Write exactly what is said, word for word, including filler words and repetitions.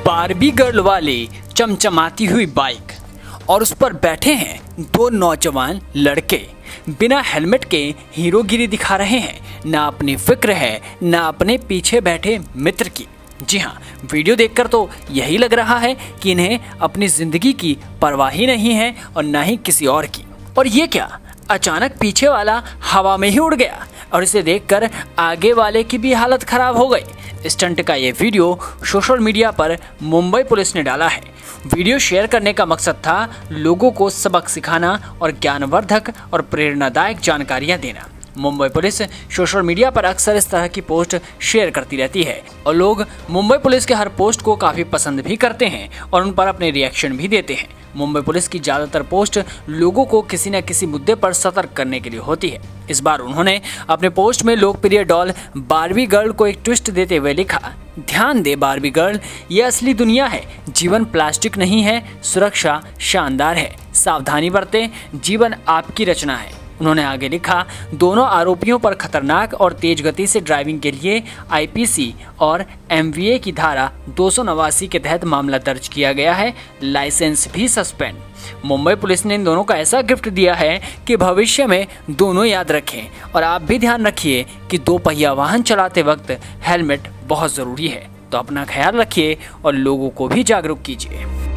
Barbie girl वाली चमचमाती हुई बाइक और उस पर बैठे हैं दो नौजवान लड़के। बिना हेलमेट के हीरोगिरी दिखा रहे हैं। ना अपनी फिक्र है ना अपने पीछे बैठे मित्र की। जी हाँ, वीडियो देखकर तो यही लग रहा है कि इन्हें अपनी जिंदगी की परवाह ही नहीं है और ना ही किसी और की। और ये क्या, अचानक पीछे वाला हवा में ही उड़ गया और इसे देखकर आगे वाले की भी हालत खराब हो गई। स्टंट का ये वीडियो सोशल मीडिया पर मुंबई पुलिस ने डाला है। वीडियो शेयर करने का मकसद था लोगों को सबक सिखाना और ज्ञानवर्धक और प्रेरणादायक जानकारियां देना। मुंबई पुलिस सोशल मीडिया पर अक्सर इस तरह की पोस्ट शेयर करती रहती है और लोग मुंबई पुलिस के हर पोस्ट को काफ़ी पसंद भी करते हैं और उन पर अपने रिएक्शन भी देते हैं। मुंबई पुलिस की ज़्यादातर पोस्ट लोगों को किसी न किसी मुद्दे पर सतर्क करने के लिए होती है। इस बार उन्होंने अपने पोस्ट में लोकप्रिय डॉल बारबी गर्ल को एक ट्विस्ट देते हुए लिखा, ध्यान दे बारबी गर्ल, ये असली दुनिया है। जीवन प्लास्टिक नहीं है, सुरक्षा शानदार है। सावधानी बरतें, जीवन आपकी रचना है। उन्होंने आगे लिखा, दोनों आरोपियों पर खतरनाक और तेज गति से ड्राइविंग के लिए आई पी सी और एम वी ए की धारा दो सौ नवासी के तहत मामला दर्ज किया गया है। लाइसेंस भी सस्पेंड। मुंबई पुलिस ने इन दोनों का ऐसा गिफ्ट दिया है कि भविष्य में दोनों याद रखें। और आप भी ध्यान रखिए कि दो पहिया वाहन चलाते वक्त हेलमेट बहुत ज़रूरी है। तो अपना ख्याल रखिए और लोगों को भी जागरूक कीजिए।